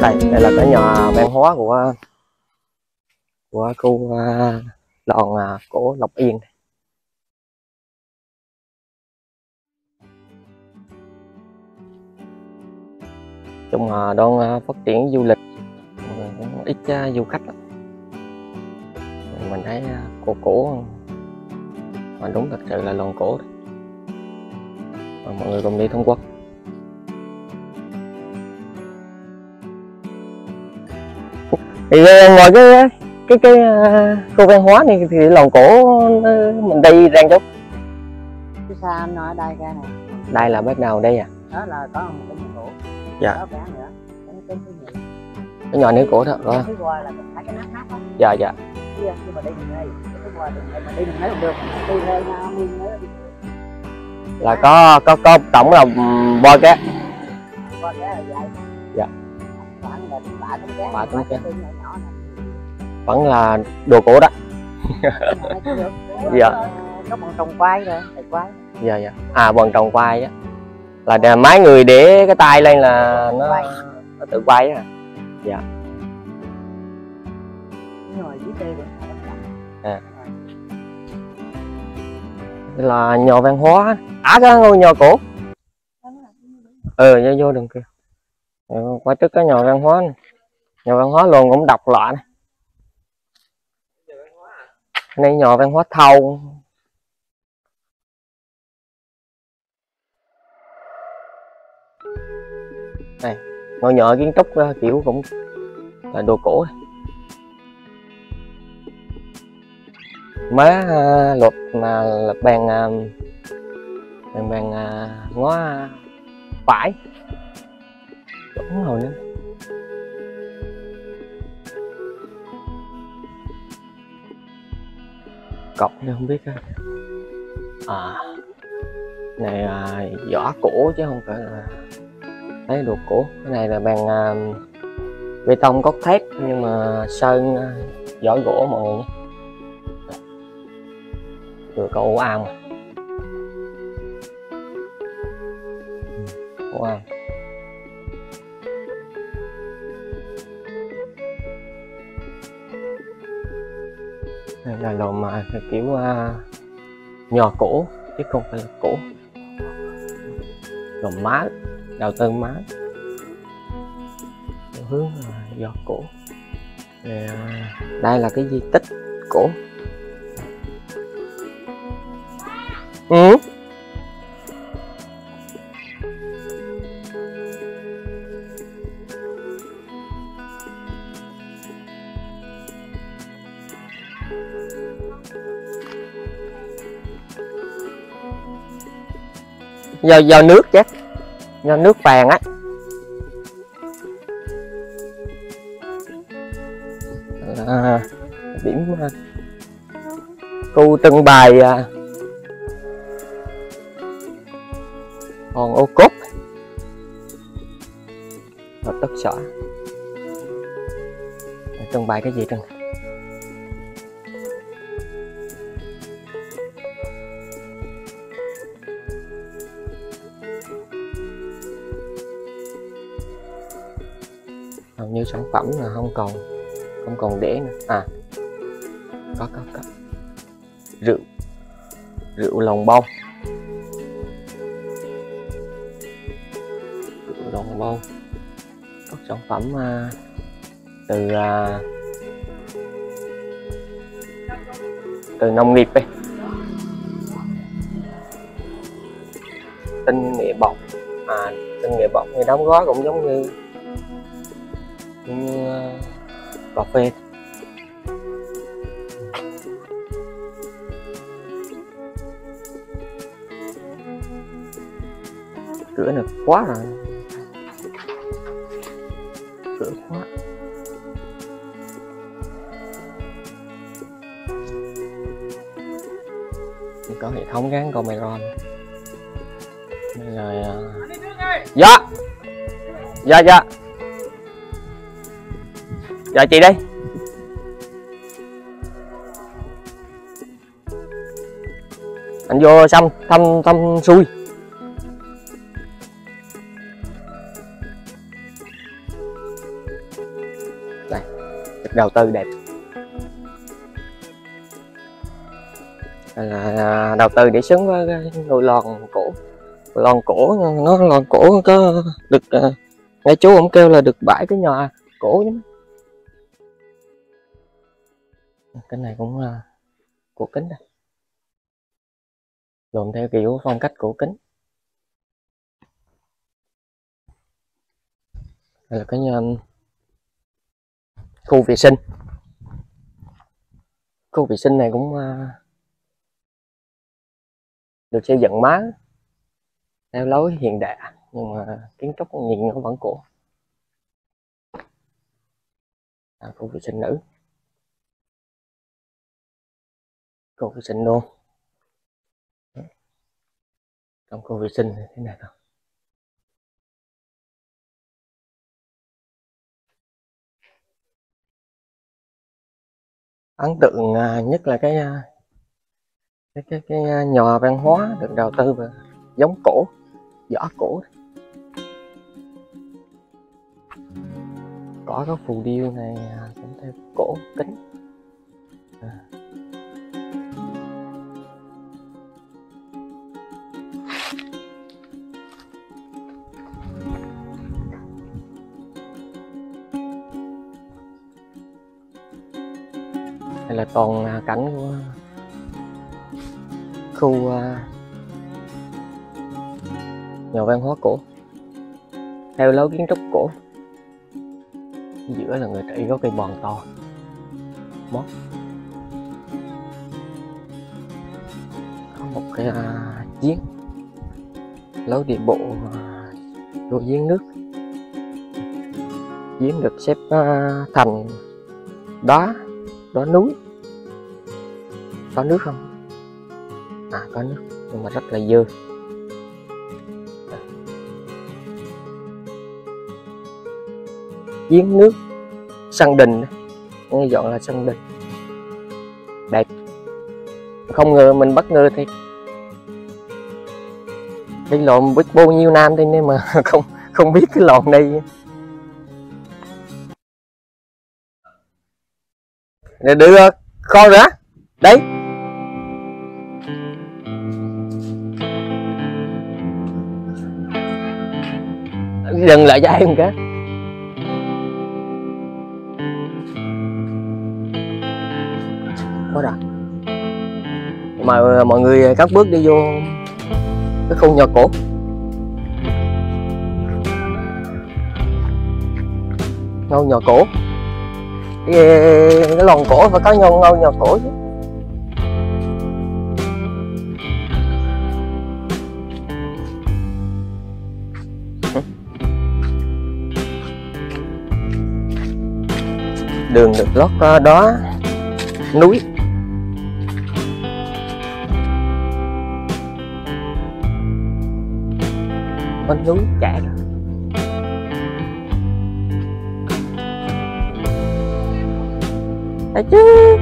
Đây là cái nhà văn hóa của khu lòn cổ Lộc Yên. Chung là đang phát triển du lịch, ít du khách lắm. Mình thấy cổ mà đúng thật sự là lòn cổ. Mọi người cùng đi tham quan. Thì ngoài cái khu văn hóa này thì lòn cổ mình đi đang chút. Cái xa anh nói ở đây ra nè. Đây là bắt đầu đây à? Đó là có một cái nhà cổ. Dạ. Đó cả nữa. Cái nhỏ nước cổ đó. Rồi. Cái qua là thấy cái nát không? Dạ dạ. Nhưng mà đi đường này, cái qua đường này mà đi đường này không được. Đi theo nhau nguyên nữa. Là có tổng là bo cá. Bo cá là vậy. Dạ. Khoảng là 3 tấn cá. 3 tấn cá. Nhỏ này. Vẫn là đồ cổ đó. Dạ. Có bọn trồng quay rồi, quay. Dạ dạ. À bọn trồng quay á. Là mấy người để cái tay lên là nó tự quay á. Dạ. À. Đây là nhà văn hóa. À cái ngôi nhà cổ. Vô đường kia. Qua trước cái nhà văn hóa này. Nhà văn hóa luôn cũng độc lạ này. Đây nhà văn hóa thâu. Này, ngôi nhà kiến trúc kiểu cũng là đồ cổ. Má luật mà là bàn ngó phải. Đúng rồi nữa. Cọc này không biết này vỏ cổ chứ không phải là thấy đồ cổ. Cái này là bàn bê tông cốt thép nhưng mà sơn vỏ gỗ mọi người nhé. Từ có ổ ong à. Ổ ong. Đây là lò mà kiểu nhỏ cổ chứ không phải là cổ. Lò má, đầu tư má. Hướng là vỏ cổ. Đây là cái di tích cổ. Do nước chắc, do nước phèn á. Điểm khu trưng bày hòn ô cốt hợp tác xã. Trưng bày cái gì trưng? Hầu như sản phẩm là không còn để nữa. À có rượu lòng bông. Rượu lòng bông. Các sản phẩm từ nông nghiệp ấy. Tinh nghệ bột. Tinh nghệ bột thì đóng gói cũng giống như cà phê. Cửa này quá rồi. Cửa quá. Có hệ thống gắn camera. Đây là dạ chị đây. Anh vô thăm xui. Đây, được đầu tư đẹp. Đây là đầu tư để xứng với cái ngôi lon cổ. Lon cổ nó lon cổ có được ngay chú ông kêu là được 7 cái nhòa cổ chứ. Cái này cũng là cổ kính đây, làm theo kiểu phong cách cổ kính. Đây là cái khu vệ sinh. Khu vệ sinh này cũng được xây dựng mới theo lối hiện đại, nhưng mà kiến trúc nhìn nó vẫn cổ. Khu vệ sinh nữ, khu vệ sinh luôn. Trong khu vệ sinh này thế này thôi. Ấn tượng nhất là cái nhòa văn hóa được đầu tư vào giống cổ, vỏ cổ. Có cái phù điêu này cũng theo cổ kính. Đây là toàn cảnh của khu nhà văn hóa cổ theo lối kiến trúc cổ. Giữa là người ta có cây bòn to mót, có một cái giếng, lối đi bộ vô giếng nước. Giếng được xếp thành đá núi. Có nước không? Có nước nhưng mà rất là dơ. Giếng nước sân đình, nghe dọn là sân đình đẹp. Không ngờ mình bất ngờ thì cái lộn biết bao nhiêu năm thế nên mà không biết cái lộn đây. Để đưa kho nữa đấy. Dừng lại cho em cái. Có rồi. Mà mọi người các bước đi vô cái khu nhà cổ. Ngôi nhà cổ. Cái lòn cổ phải có ngôi nhà cổ chứ. Đường được lót đó núi. Con núi chạy rồi. Thấy chứ.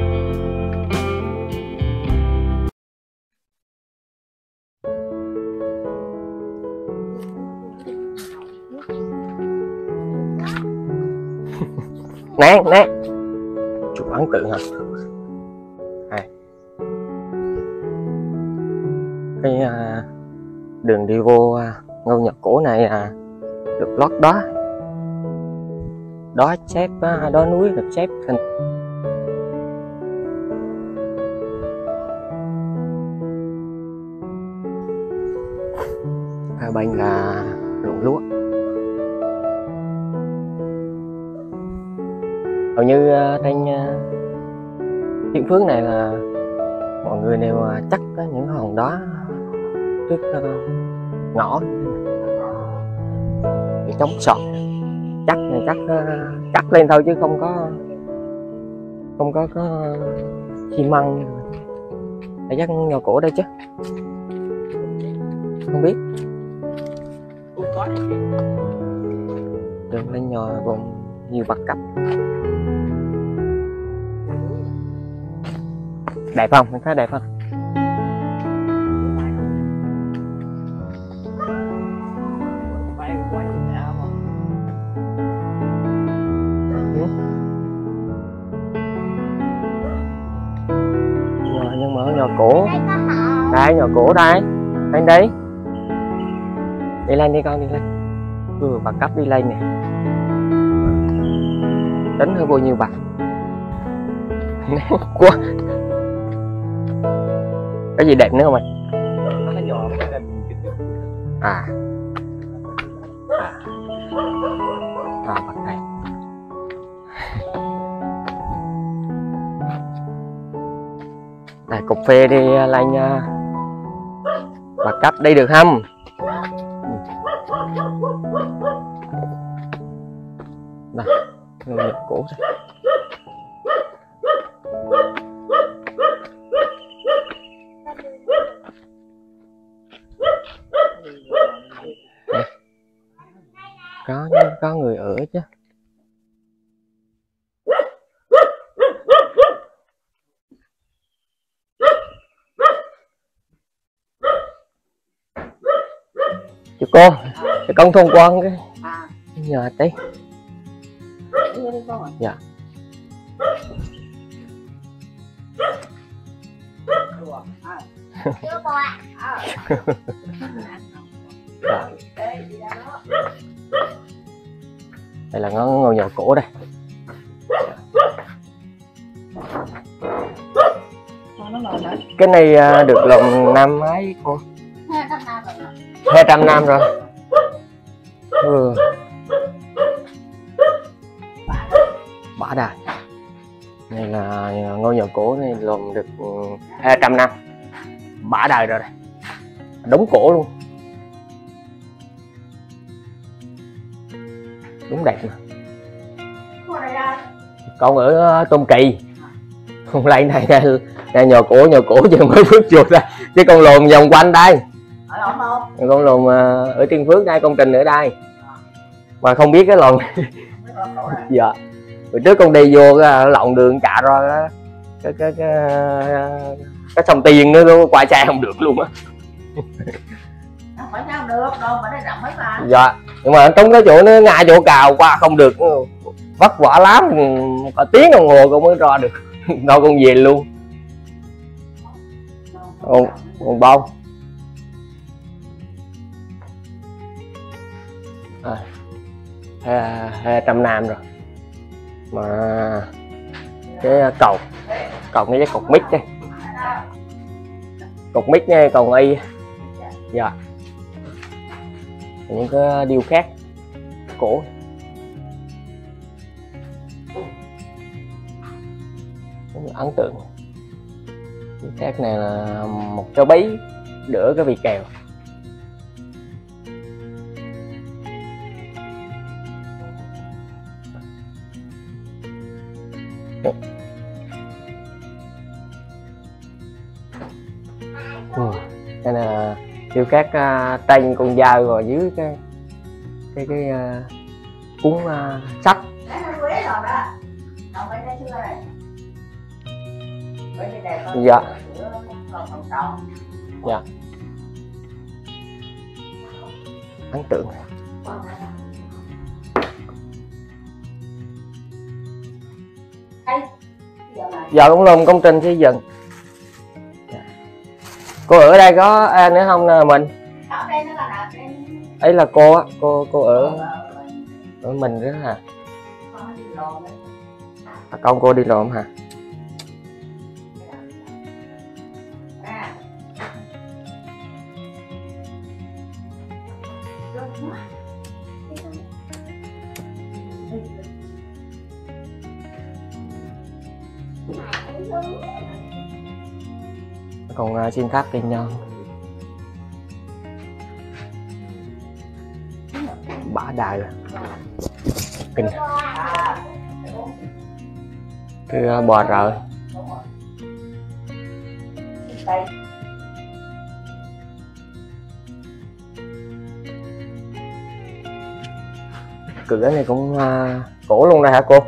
Nè chụp ấn tượng hả? Cái đường đi vô ngôi nhà cổ này được lót đó xếp đó núi được xếp thành hai bên là ruộng lúa. Hầu như trên Thiên Phước này là mọi người đều chắc có những hòn đá trước ngõ để chống sọt. Chắc này chắc lên thôi chứ không có xi măng. Để chắc nhà cổ đây chứ không biết. Đường lên nhà còn nhiều bất cập. Đẹp không? Mình thấy đẹp không? cổ. Đây nhò cổ đây. Lên đi. Đi lên đi con, đi lên. Bà cấp đi lên nè. Tính hơi bao nhiêu bà? Quá. Cái gì đẹp nữa không anh? À. Bật đây. Đây cục phê đi lên nha. Bà cấp đi được không? Đây, nhập cổ đây. Có người ở chứ. Chị cô, chị con thông quan cái nhờ tí. Dạ. Đây là ngôi nhà cổ đây. Cái này được lòng năm mấy cô? 200 năm rồi. Bả đài. Này là ngôi nhà cổ này lòng được 200 năm. Bả đời rồi đây. Đống cổ luôn. Đúng đẹp mà. Con ở Tôn Kỳ. Không lấy này đây nhà cổ chứ mới bước chuột ra. Chứ con lồn vòng quanh đây. Con lồn ở Tiên Phước đây, công trình ở đây. Mà không biết cái lồn. Dạ. Hồi trước con đi vô lộn đường chạ rồi đó. Cái sông Tiền nữa qua xe không được luôn á. Phải sao được đâu mà nó rộng mấy bà. Dạ. Nhưng mà trong cái chỗ nó ngay chỗ cào qua không được, vất vả lắm, cả tiếng đồng hồ con mới ra được. Đâu con về luôn. Còn bông. 200 năm rồi. Mà cái cầu mấy cái cột mic đây. Cột mic nha, còn y. Dạ. Những cái điêu khắc cổ. Ấn tượng. Điêu khắc này là một cái bí đỡ cái vị kèo. Đây là điêu khắc tên con dao rồi dưới cái cuốn sách. Dạ. Dạ. Ấn tượng. Giờ cũng làm công trình xây dựng. Cô ở đây có ai nữa không nè mình? Ấy là cô á, cô ở mình nữa hả? Con cô đi lộn hả? Còn xin tháp cây nhân. Bả đài rồi. Kinh. Cái bò rợ. Cửa này cũng cổ luôn đây hả cô?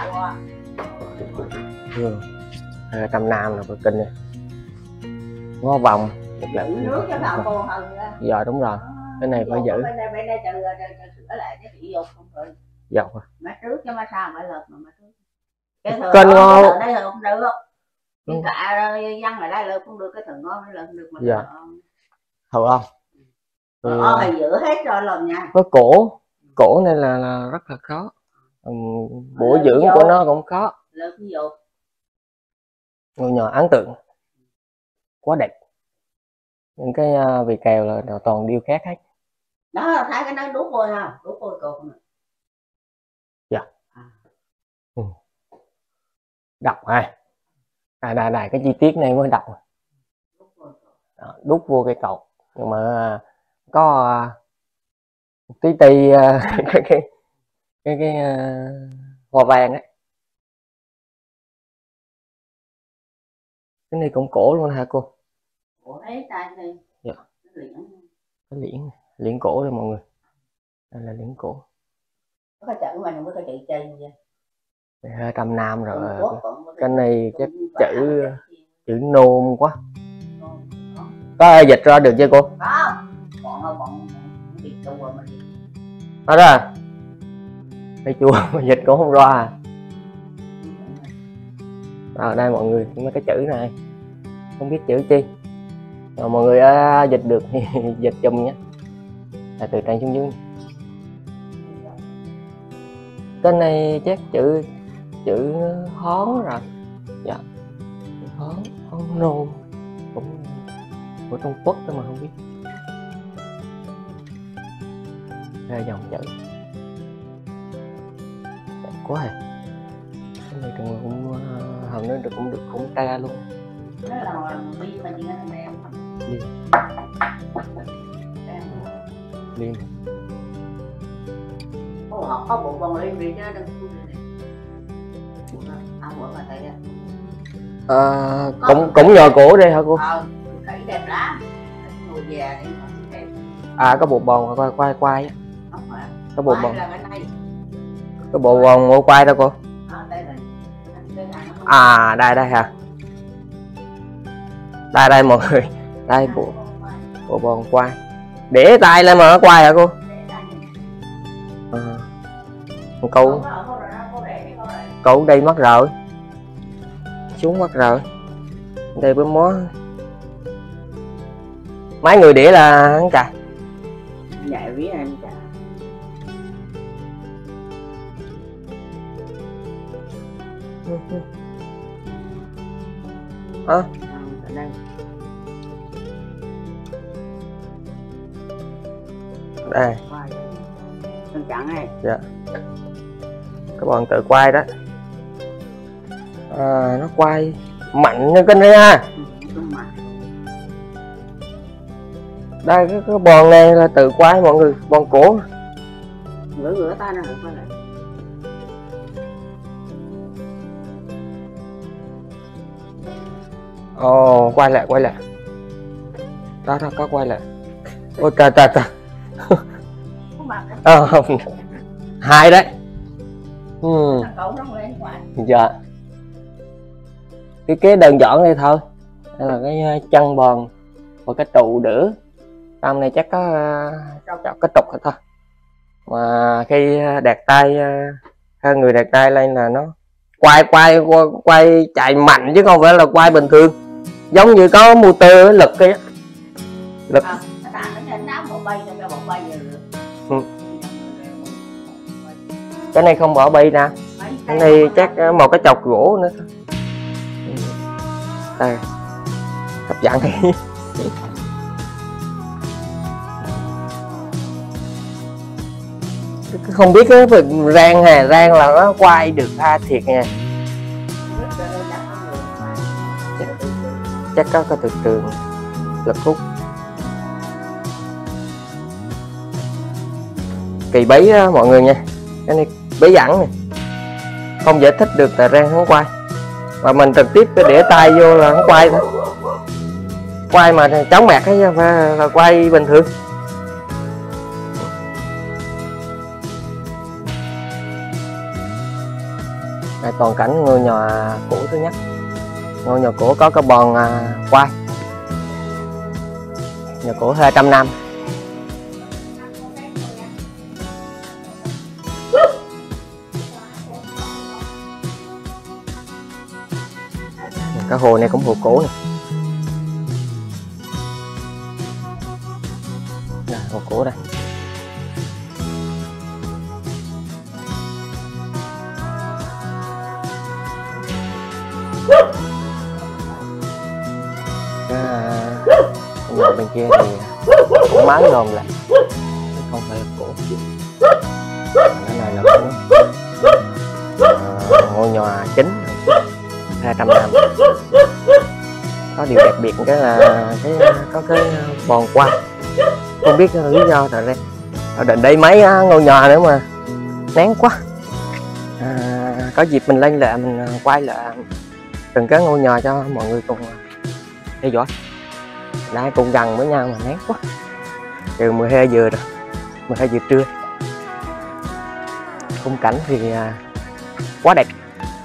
200 năm là kinh này. Ngó vòng được là nước cho nào còn hơn. Dạ đúng rồi. Cái này phải giữ. Bên đây sửa lại cái bị dục không rồi. Dạ. Mà trước cho mà sao mà lợt mà trước. Kênh ngon. Đây là không được. Nhưng cả dân ở đây là cũng được cái thằng ngon là được mà. Dạ. Thật không? Thì giữ hết rồi làm nha. Có cổ nên là rất là khó. Bổ dưỡng của nó cũng khó. Ngôi nhà ấn tượng, quá đẹp. Những cái vị kèo là toàn điêu khắc hết. Đó thấy cái nó đút vôi ha, đút vôi cột này. Dạ. Đọc ha. Đây cái chi tiết này mới đọc. Đút vô cái cột, nhưng mà có tí cái hoa vàng ấy. Cái này cũng cổ luôn hả cô? Cổ ấy tay đây. Dạ. Cái liễn cổ đây mọi người. Đây là liễn cổ. Có chữ mà không có chữ trên vậy. 200 năm rồi. Cái này chắc chữ nôm quá. Có dịch ra được chưa cô? Bọn dịch chua mà dịch. Đó ra. Cái chua mà dịch cũng không ra. Ở đây mọi người mấy cái chữ này không biết chữ chi. Rồi mọi người dịch được thì dịch chùm nhé. Là từ trên xuống dưới. Cái này chắc chữ hón rồi. Dạ. Hón nôm cũng của Trung Quốc thôi mà không biết. Ra dòng chữ đẹp quá à. Cái này cũng hầu nữa cũng ra luôn. Đó là bi mà gì anh em. Liên. Họ có bộ bông liên đi chứ đừng có này. Bữa mà thấy cũng nhờ cổ đây hả cô? Cái đẹp lắm. Ngồi về đi đẹp. Có bộ bông quay á. Có bộ bông. Cái bộ bông ngô quay đâu cô? Đây hả? Đây mọi người. Đây bộ bông quay. Để tay lên mà nó quay hả cô? Câu đây mất rồi. Xuống mất rồi. Đây bấm mó. Mấy người đĩa là hắn chà. Nhạy ví anh chà. Đây. Con chặn này. Dạ. Các bạn tự quay đó. Nó quay mạnh như cái này ha. Đây cái bòn này là tự quay mọi người, bòn cổ. Rửa tay nó quay lại. Quay lại. Đó có quay lại. Ôi trời. Hai đấy. Dạ. Cái đơn giản đây thôi. Đây là cái chân bòn và cái trụ đỡ. Trong này chắc có cái trục thôi. Mà khi đặt tay hai người đặt tay lên là nó quay chạy mạnh chứ không phải là quay bình thường. Giống như có motor lực kia. Lực. Cái này không bỏ bi nè. Cái này chắc một cái chọc gỗ nữa thôi. Đây. Hấp dẫn này. Không biết cái rang là nó quay được thiệt nha. Chắc có cái từ trường lực hút. Kỳ bấy đó, mọi người nha. Cái này bấy dẫn này. Không giải thích được là rang hắn quay. Mà mình trực tiếp để tay vô là hắn quay thôi. Quay mà chóng mẹt ấy là quay bình thường. Đây toàn cảnh ngôi nhà cũ thứ nhất. Ngôi nhà cũ có cái bòn quay. Nhà cũ 200 năm. Cái hồ này cũng hồ cổ nè. Nè, hồ cổ đây. Cái bên kia thì cũng mái lồn lại, không phải là cổ. Cái này là ngôi nhà chính 200 năm. Có điều đặc biệt cái là có cái vòng qua, không biết lý do tại đây ở đây mấy ngôi nhà nữa mà nén quá. Có dịp mình lên lại mình quay lại từng cái ngôi nhà cho mọi người cùng theo dõi. Đây cùng gần với nhau mà nén quá. Từ 12 giờ rồi, 12 giờ trưa. Khung cảnh thì quá đẹp.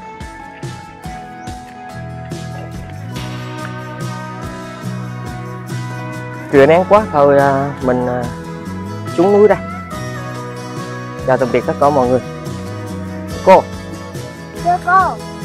Trưa nén quá thôi, mình xuống núi đây. Chào tạm biệt tất cả mọi người. Cô. Thưa cô.